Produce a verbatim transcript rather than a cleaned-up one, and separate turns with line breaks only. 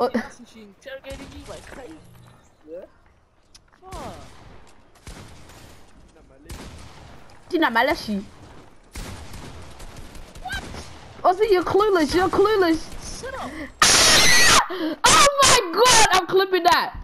Oh.
ass and she interrogating you like crazy.
Yeah?
Fuck.
Tina Malashi. What? Also, you're clueless. You're clueless.
Shut up.
Oh my god! I'm clipping that.